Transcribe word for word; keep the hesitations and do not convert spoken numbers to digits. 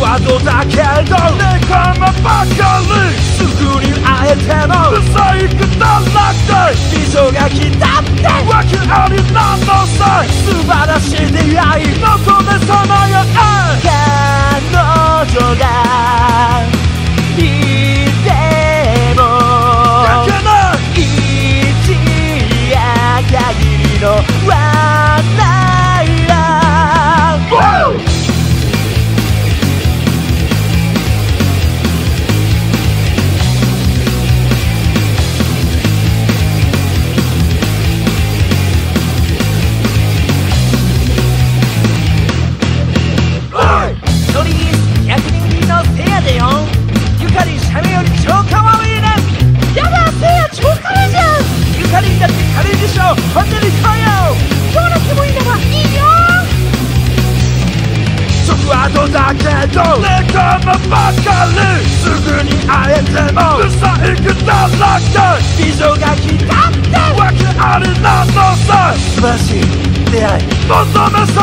ワードだけど仲間ばかりすぐに会えても不細工だらけ美女が来たってわけありなのさ素晴らしい出会い求めさまよ彼女がいてもだけない一夜限りのワンナイトゆかりんシャメより超かわいいねやだせいや超カレーじゃんゆかりんだってカレーでしょホテル行こうよどうなってもいいならいいよそこはどだけど仲間ばかりすぐに会えても不細工だらけ美女が来たってわけありなのさ素晴らしい出会い求めさ